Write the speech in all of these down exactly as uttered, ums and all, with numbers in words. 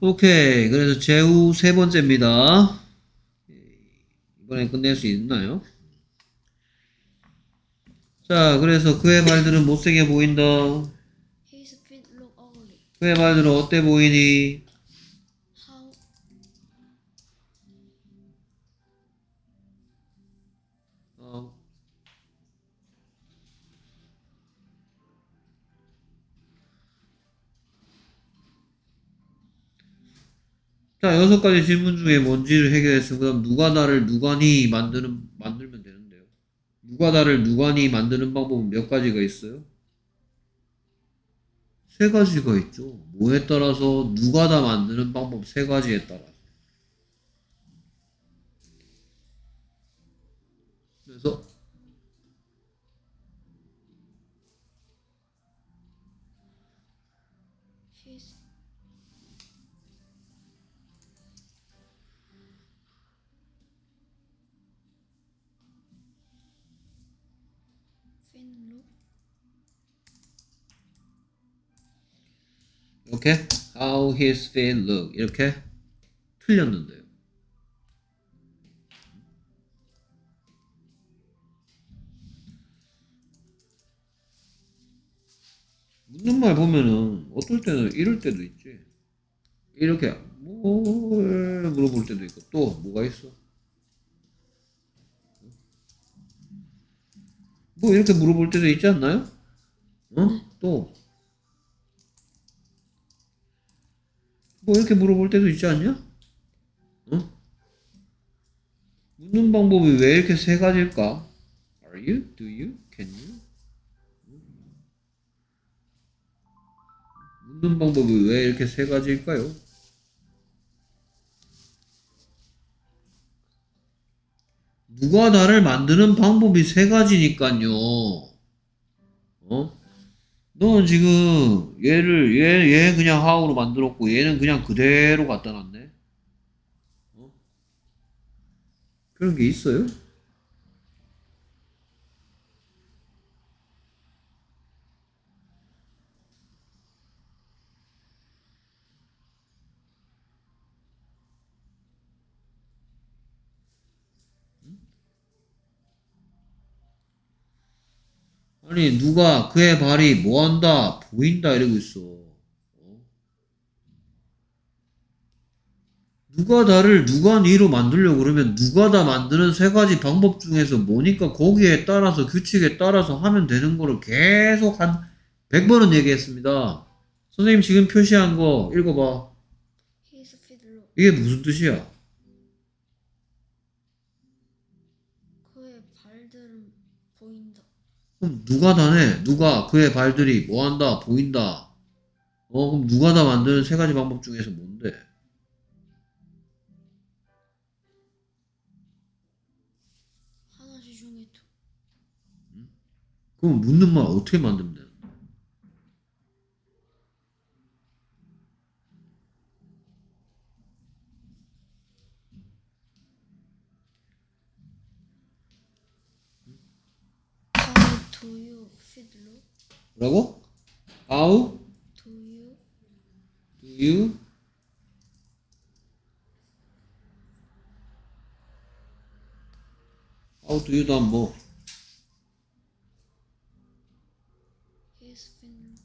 오케이. 그래서 제우 세 번째입니다. 이번엔 끝낼 수 있나요? 자, 그래서 그의 발들은 못생겨 보인다. His feet look ugly. 그의 발들은 어때 보이니? How 어. 자, 여섯 가지 질문 중에 뭔지를 해결했으면 그다음 누가 나를 누가니 만드는 만들면 되는데요. 누가 나를 누가니 만드는 방법은 몇 가지가 있어요? 세 가지가 있죠. 뭐에 따라서 누가 다 만드는 방법 세 가지에 따라. 그래서 his feet look 이렇게 how his feet look 이렇게 틀렸는데요. 묻는 말 보면은 어떨 때는 이럴 때도 있지. 이렇게 뭘 물어볼 때도 있고 또 뭐가 있어? 뭐 이렇게 물어볼 때도 있지 않나요? 어? 또 뭐 이렇게 물어볼 때도 있지 않냐? 어? 묻는 방법이 왜 이렇게 세 가지일까? Are you? Do you? Can you? 묻는 방법이 왜 이렇게 세 가지일까요? 누가 나를 만드는 방법이 세 가지니까요. 어? 너 지금 얘를 얘, 얘 그냥 how로 만들었고 얘는 그냥 그대로 갖다 놨네. 어? 그런 게 있어요? 아니 누가 그의 발이 뭐한다 보인다 이러고 있어. 어? 누가 다를 누가 니로 만들려고 그러면 누가 다 만드는 세 가지 방법 중에서 뭐니까 거기에 따라서 규칙에 따라서 하면 되는 거를 계속 한 백 번은 얘기했습니다. 선생님 지금 표시한 거 읽어봐. his feet look 이게 무슨 뜻이야? 그의 발들은 보인다. 그럼 누가 다네? 누가 그의 발들이 뭐한다 보인다. 어 그럼 누가 다 만드는 세 가지 방법 중에서 뭔데? 하나씩 중에 두. 그럼 묻는 말 어떻게 만들면 되는 거야? How do you feet look? 뭐라고? How Do you do you How do you 다음 뭐? his feet look?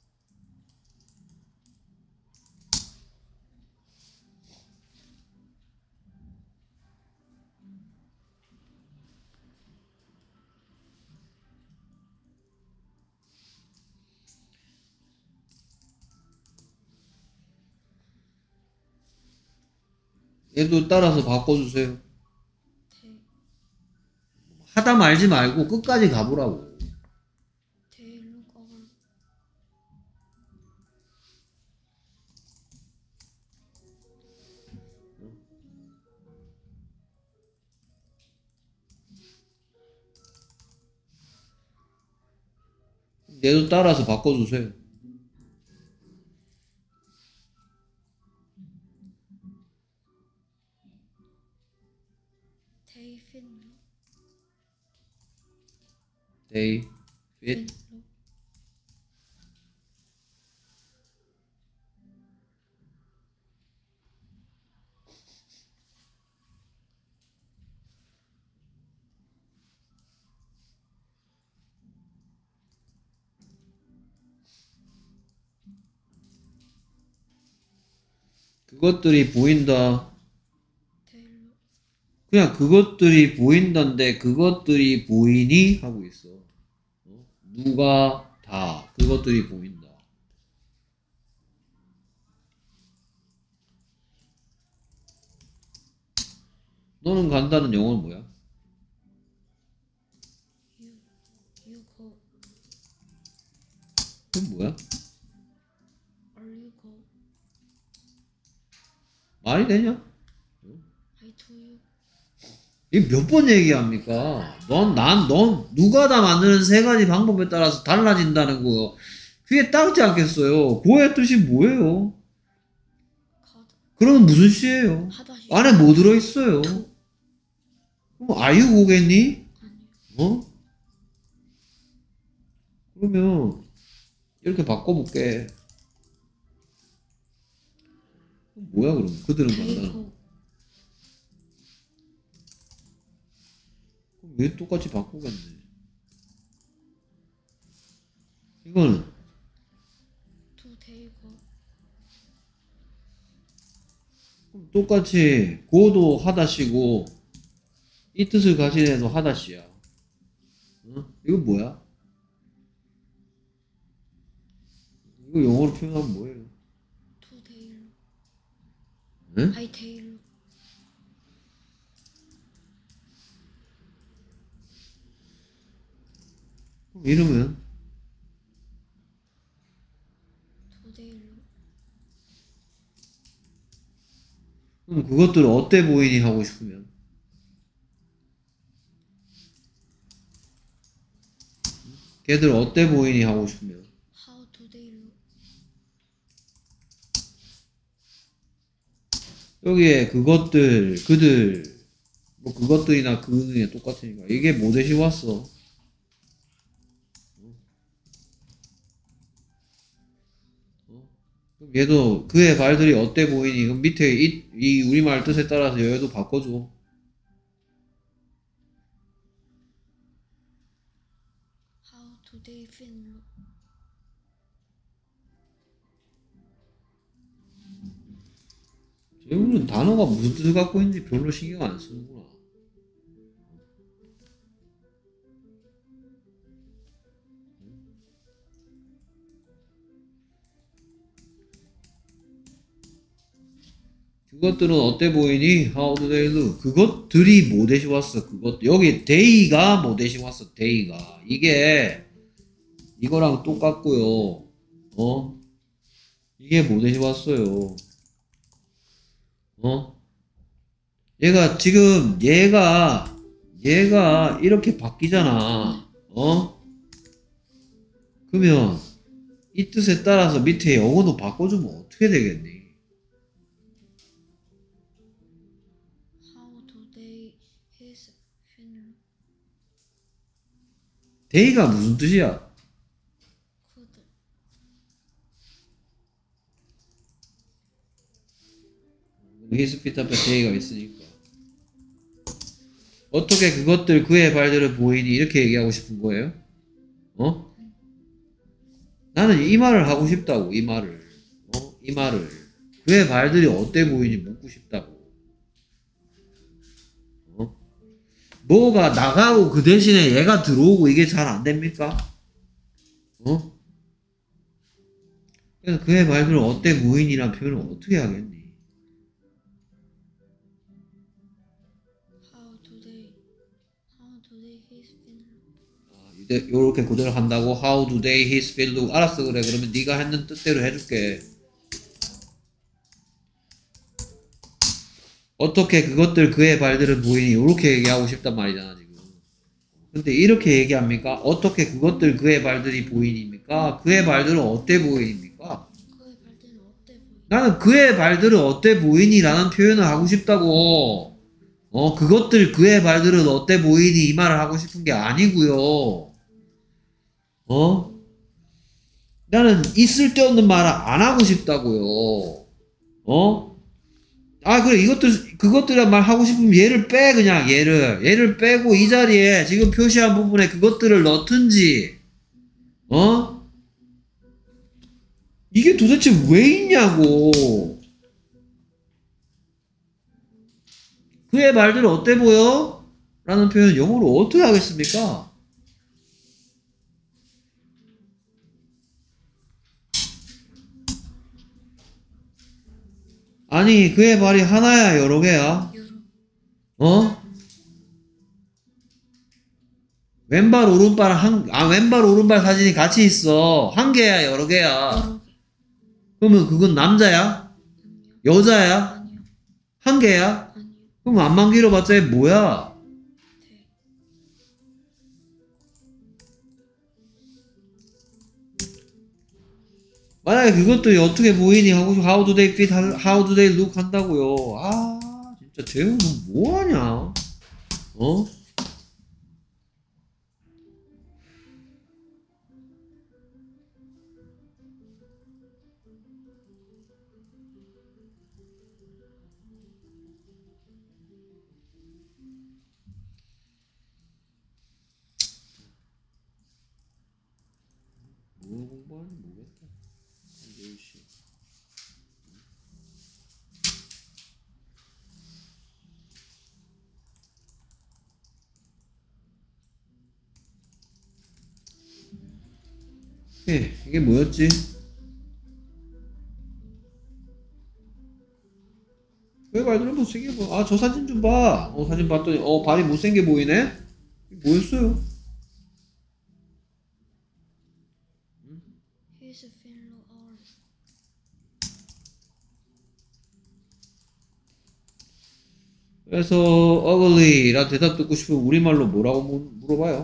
얘도 따라서 바꿔주세요. They 하다 말지 말고 끝까지 가보라고. they look ugly. 얘도 따라서 바꿔주세요. They feet look. They Feet fit look. 그것들이 보인다. 데일로 그냥 그것들이 보인다인데 그것들이 보이니? 하고 있어. 어? 누가 다 그것들이 보인다. 너는 간다는 영어는 뭐야? 유 유고 그건 뭐야? 얼유고 말이 되냐? I do you 이게 몇 번 얘기합니까? 넌, 난, 넌, 누가 다 만드는 세 가지 방법에 따라서 달라진다는 거요. 그게 따르지 않겠어요? 그거의 뜻이 뭐예요? 가다 그러면 무슨 시예요? 하다시 안에 뭐 들어있어요? 그럼 아유고겠니? 아니요 어? 그러면 이렇게 바꿔볼게. 뭐야 그럼? 그들은 간다는. 데이고 그럼 왜 똑같이 바꾸겠네? 이거는 두 데이고 그럼 똑같이 고도 하다시고 이 뜻을 가진 애도 하다시야. 어? 이거 뭐야? 이거 영어로 표현하면 뭐예요? 두 데일로 응? I 데일로 그럼 이러면 두 데일로 그럼 그것들을 어때 보이니 하고 싶으면 걔들 어때 보이니 하고 싶으면 how do 데일로 여기에 그것들 그들 뭐 그것들이나 그들이 똑같으니까 이게 뭐 대시 왔어? 어? 그럼 얘도 그의 발들이 어때 보이니? 그럼 밑에 이, 이 우리말 뜻에 따라서 얘도 바꿔줘. how do they feel 쟤는 단어가 무슨 뜻을 갖고 있는지 별로 신경 안 쓰는구나. 그것들은 어때 보이니? How do they look? 그것들이 뭐 대신 왔어? 그것 여기 they가 뭐 대신 왔어? they가 이게 이거랑 똑같고요. 어? 이게 뭐 대신 왔어요? 어? 얘가 지금 얘가 얘가 이렇게 바뀌잖아. 어? 그러면 이 뜻에 따라서 밑에 영어도 바꿔주면 어떻게 되겠니? how do they his feel they가 무슨 뜻이야? 그들 히스피트 앞에 they가 있으니까 어떻게 그것들 그의 발들을 보이니 이렇게 얘기하고 싶은 거예요? 어? 나는 이 말을 하고 싶다고 이 말을 어? 이 말을 그의 발들이 어때 보이니 묻고 싶다고 어? 뭐가 나가고 그 대신에 얘가 들어오고 이게 잘 안 됩니까? 어? 그래서 그의 발들은 어때 보이니란 표현을 어떻게 하겠니? how do they how do they his feel 아, 이제 요렇게 그대로 한다고 How do they his feel look 알았어 그래 그러면 네가 했는 뜻대로 해줄게 어떻게 그것들 그의 발들은 보이니 요렇게 얘기하고 싶단 말이잖아 지금 근데 이렇게 얘기합니까? 어떻게 그것들 그의 발들이 보이니입니까? 그의 발들은 어때 보이니입니까? 그의 발들은 어때 보이 나는 그의 발들은 어때 보이니 라는 표현을 하고 싶다고 어 그것들 그의 발들은 어때 보이니 이 말을 하고 싶은 게 아니고요 어? 나는 이 쓸데없는 말을 안 하고 싶다고요. 어? 아 그래 이것들 그것들이란 말 하고 싶으면 얘를 빼 그냥 얘를 얘를 빼고 이 자리에 지금 표시한 부분에 그것들을 넣든지 어? 이게 도대체 왜 있냐고 그의 말들은 어때 보여? 라는 표현 영어로 어떻게 하겠습니까? 아니 그의 말이 하나야 여러 개야? 여러 어? 왼발 오른발 한, 아 왼발 오른발 사진이 같이 있어. 한 개야 여러 개야? 여러 개. 그러면 그건 남자야? 아니요. 여자야? 아니요. 한 개야? 아니요. 그럼 안만 길어봤자 이게 뭐야? 대. 만약에 그것도 어떻게 보이니 하고 how do they fit, how do they look 한다고요. 아 진짜 재훈 너 뭐하냐? 어? 뭘 공부하는지 모르겠다. 한재훈 씨. 예, 이게 뭐였지? 왜 말들은 못생겨 보여? 아, 저 사진 좀 봐. 어, 사진 봤더니, 어, 발이 못생겨 보이네? 이게 뭐였어요? His fellow are 그래서, ugly라 대답 듣고 싶으면 우리말로 뭐라고 물- 물어봐요?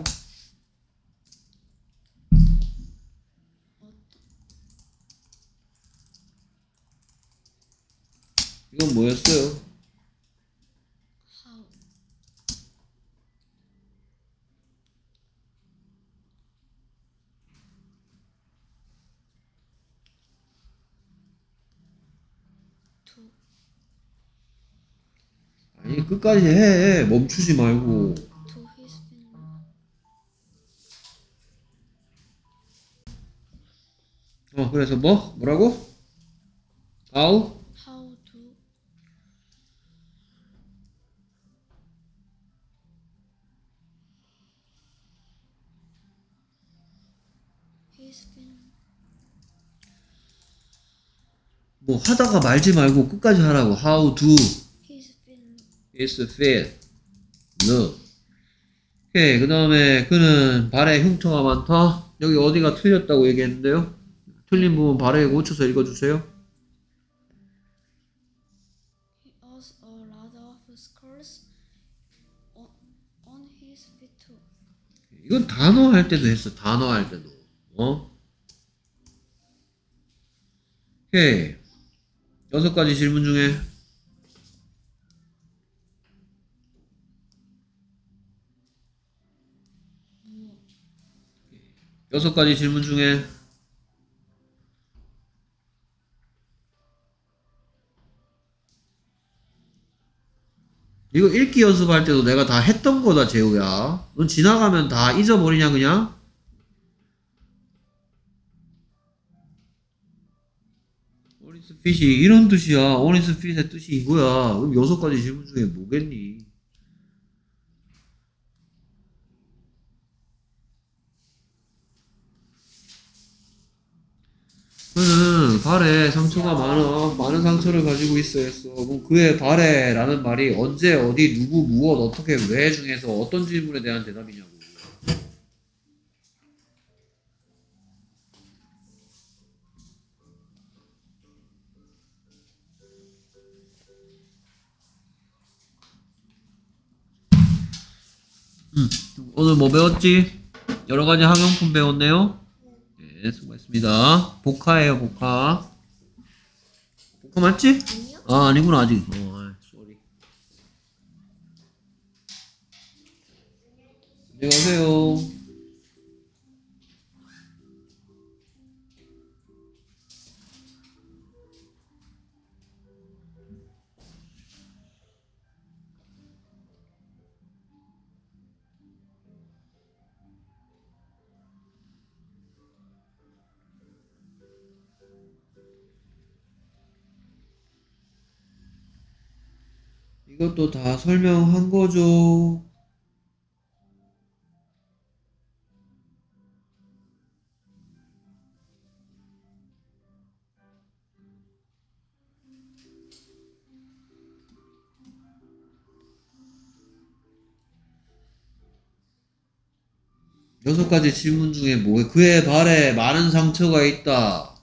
이건 뭐였어요? how to 아니, 끝까지 해. 멈추지 말고. to his fellow 어, 그래서 뭐? 뭐라고? how? how to his fellow 뭐 하다가 말지 말고 끝까지 하라고. how do his fellow is fit look. 오케이. 그 다음에 그는 발에 흉터가 많다. 여기 어디가 틀렸다고 얘기했는데요? 틀린 부분 발에 고쳐서 읽어주세요. he has a lot of scars on, on his feet too. 이건 단어 할 때도 했어. 단어 할 때도. 어? 오케이. 여섯 가지 질문 중에 여섯 가지 질문 중에 이거 읽기 연습할 때도 내가 다 했던 거다, 재우야. 넌 지나가면 다 잊어버리냐, 그냥? 오니스 핏이 이런 뜻이야. 오니스 핏의 뜻이 이거야. 그럼 여섯 가지 질문 중에 뭐겠니? 그는 발에 상처가 많아. 많은 상처를 가지고 있어 했어. 그럼 그의 발에 라는 말이 언제, 어디, 누구, 무엇, 어떻게, 왜 중에서 어떤 질문에 대한 대답이냐고. 음, 오늘 뭐 배웠지? 여러 가지 학용품 배웠네요. 네, 수고했습니다. 복화예요, 복화. 복화 맞지? 아니요? 아, 아니구나, 아직. 어, 아, 쏘리. 안녕하세요. 이것도 다 설명한 거죠. 여섯 가지 질문 중에 뭐 그의 발에 많은 상처가 있다.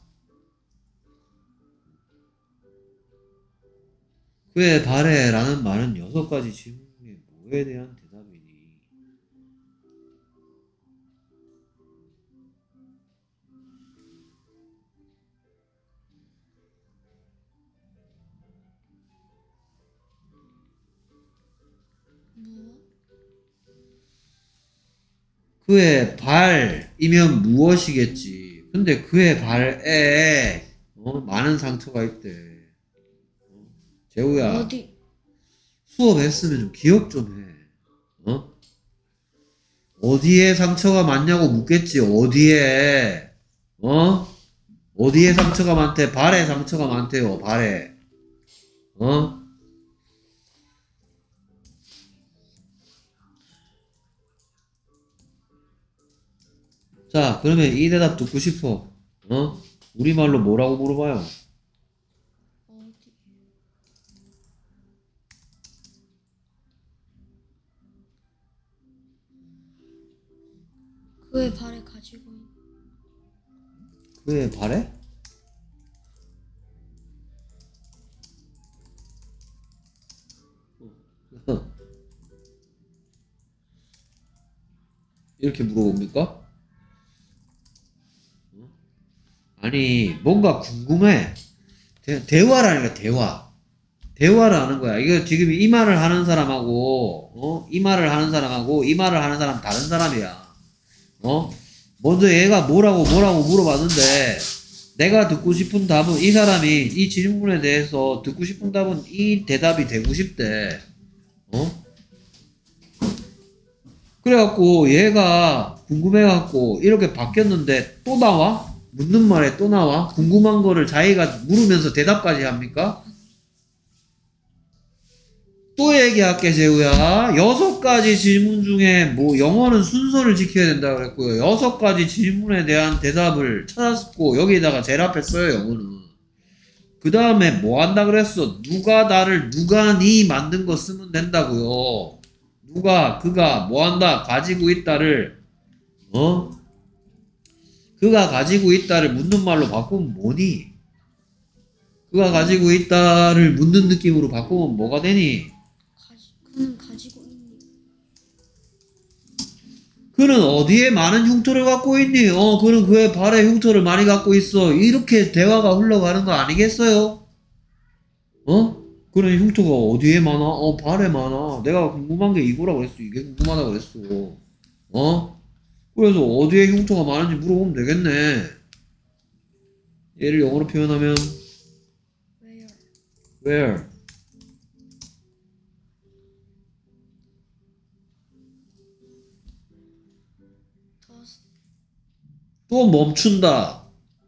그의 발에 라는 말은 여섯 가지 질문 중에 뭐에 대한 대답이니? 무엇? 그의 발이면 무엇이겠지. 근데 그의 발에 어? 많은 상처가 있대. 어? 재우야, 어디? 수업 했으면 좀 기억 좀 해. 어? 어디에 상처가 많냐고 묻겠지. 어디에? 어? 어디에 상처가 많대? 발에 상처가 많대요. 발에. 어? 자, 그러면 이 대답 듣고 싶어. 어? 우리말로 뭐라고 물어봐요? 어디? 그의 발에 가지고 있는 그의 발에? 이렇게 물어봅니까? 아니, 뭔가 궁금해. 대, 대화라는 거야, 대화. 대화를 하는 거야. 이거 지금 이 말을 하는 사람하고, 어? 이 말을 하는 사람하고, 이 말을 하는 사람 다른 사람이야. 어? 먼저 얘가 뭐라고 뭐라고 물어봤는데, 내가 듣고 싶은 답은, 이 사람이 이 질문에 대해서 듣고 싶은 답은 이 대답이 되고 싶대. 어? 그래갖고 얘가 궁금해갖고 이렇게 바뀌었는데 또 나와? 묻는 말에 또 나와? 궁금한 거를 자기가 물으면서 대답까지 합니까? 또 얘기할게, 재우야. 여섯 가지 질문 중에 뭐 영어는 순서를 지켜야 된다 그랬고요. 여섯 가지 질문에 대한 대답을 찾았고 여기다가 제일 앞에 써요, 영어는. 그 다음에 뭐 한다 그랬어? 누가 나를, 누가 니 만든 거 쓰면 된다고요. 누가, 그가 뭐 한다? 가지고 있다를, 어? 그가 가지고 있다를 묻는 말로 바꾸면 뭐니? 그가 가지고 있다를 묻는 느낌으로 바꾸면 뭐가 되니? 가지 그는 가지고 있는 그는 어디에 많은 흉터를 갖고 있니? 어, 그는 그의 발에 흉터를 많이 갖고 있어. 이렇게 대화가 흘러가는 거 아니겠어요? 어? 그런 흉터가 어디에 많아? 어, 발에 많아. 내가 궁금한 게 이거라 그랬어. 이게 궁금하다 그랬어. 어? 그래서 어디에 흉터가 많은지 물어보면 되겠네. 얘를 영어로 표현하면 where where? does 또 멈춘다.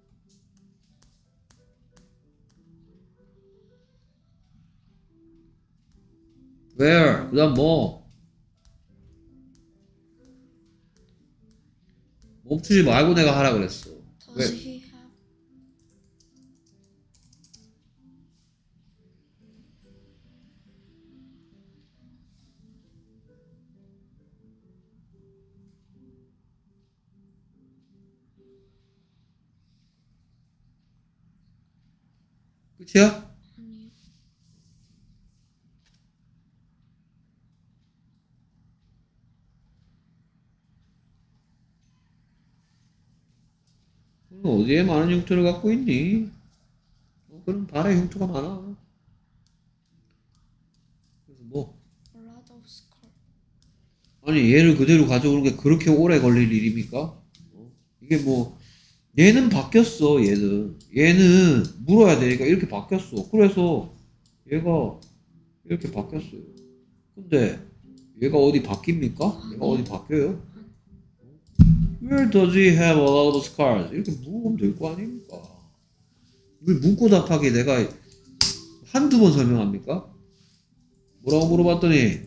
where? 그 다음 뭐? 멈추지 말고 내가 하라 그랬어. does 왜? he have 끝이야? 아니요 그럼 어디에 많은 흉터를 갖고 있니? 어, 그럼 발에 흉터가 많아. 그래서 뭐? a lot of scars 아니 얘를 그대로 가져오는 게 그렇게 오래 걸릴 일입니까? 어? 이게 뭐 얘는 바뀌었어. 얘는 얘는 물어야 되니까 이렇게 바뀌었어. 그래서 얘가 이렇게 바뀌었어요. 근데 얘가 어디 바뀝니까? 얘가 어디 바뀌어요? Where does he have a lot of scars? 이렇게 물어보면 될 거 아닙니까? 이걸 묻고 답하기 내가 한두 번 설명합니까? 뭐라고 물어봤더니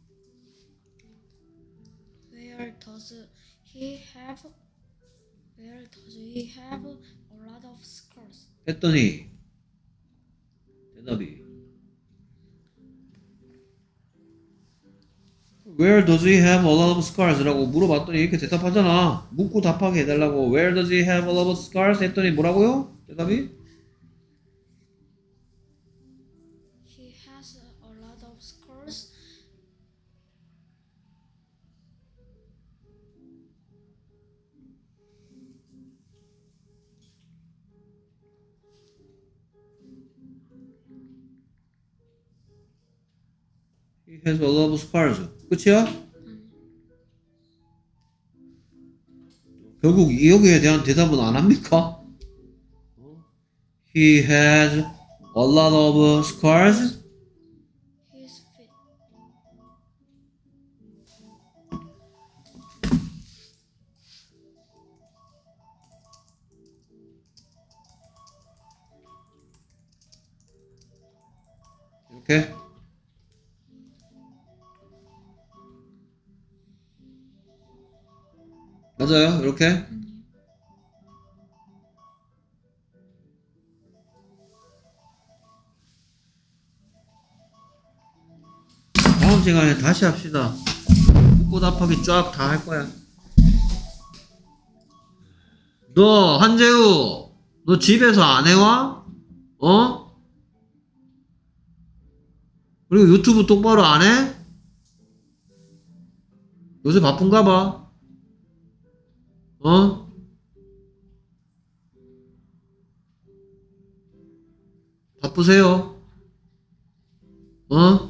Where does he have Where does he have a lot of scars? 했더니 대답이 Where does he have a lot of scars? 라고 물어봤더니 이렇게 대답하잖아. 묻고 답하게 해달라고. Where does he have a lot of scars? 했더니 뭐라고요? 대답이 He has a lot of scars. He has a lot of scars. 끝이야? 결국 여기에 대한 대답은 안 합니까? He has a lot of scars. His feet. 이렇게 맞아요? 이렇게 아니요. 다음 시간에 다시 합시다. 묻고 답하기 쫙 다 할 거야. 너 한재우, 너 집에서 안 해와? 어? 그리고 유튜브 똑바로 안 해? 요새 바쁜가 봐. 어? 바쁘세요? 어?